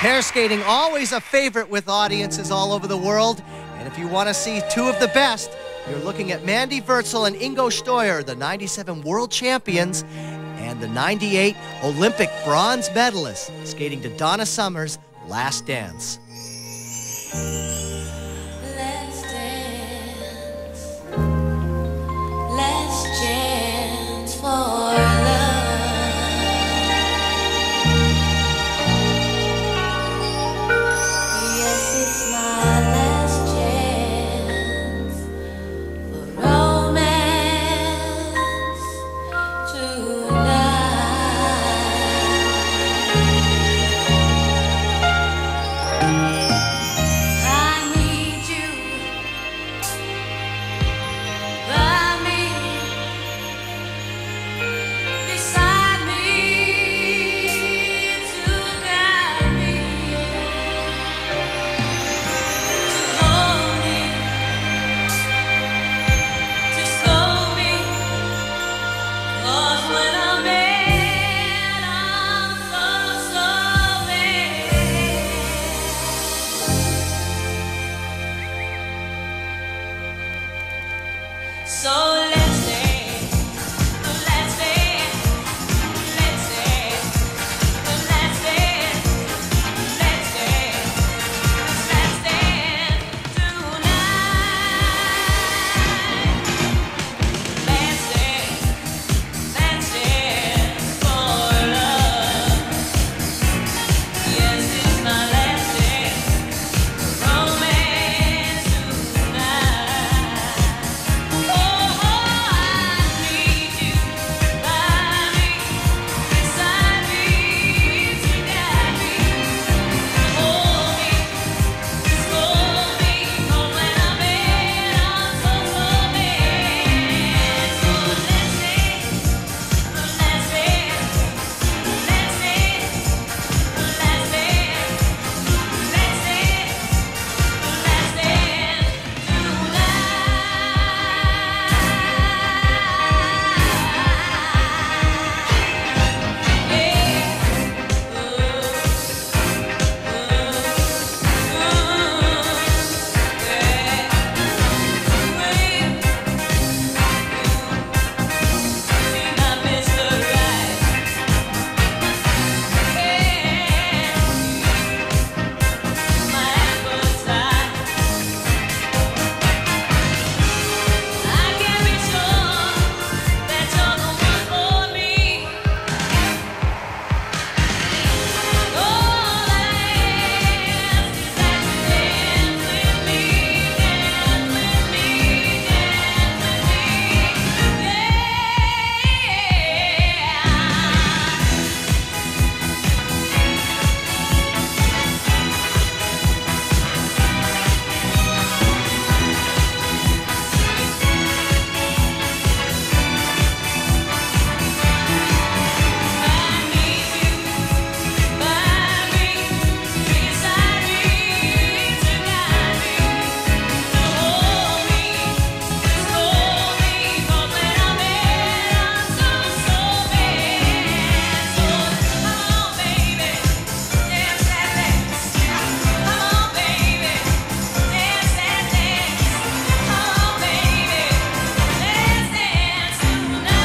Pair skating, always a favorite with audiences all over the world. And if you want to see two of the best, you're looking at Mandy Wurtzel and Ingo Steuer, the '97 world champions, and the '98 Olympic bronze medalists, skating to Donna Summer's Last Dance. Let's dance. Let's chant for love. Yes, it's my last chance for romance tonight. I need you by me, beside me, to guide me, to hold me, to slow me. 'Cause when I'm mad, I'm so mad. So let's dance, let's dance, let's dance, let's dance, let's dance, let's dance tonight. Let's dance for love. Yes, it's my last dance, romance tonight. Oh, I need you by me, beside me, to guide me, hold me, scold me. 'Cause when I'm mad, I'm so mad. So let's dance, let's dance, let's dance, let's dance, let's dance, let's I can be sure that you're the one for me. All I ask is that you dance with me, dance with me, dance with me. I need you by me, beside me, to guide me, to hold me, to scold me. 'Cause when I'm mad, I'm so mad. So come on, baby, dance that dance. Come on, baby, dance that dance. Come on, baby, let's dance tonight.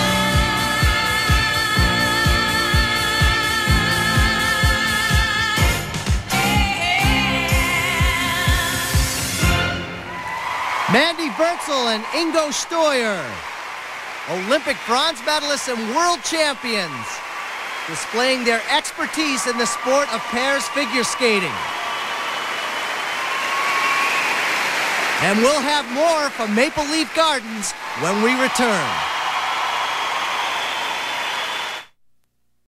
Mandy Wurtzel and Ingo Steuer, Olympic bronze medalists and world champions, displaying their expertise in the sport of pairs figure skating. And we'll have more from Maple Leaf Gardens when we return.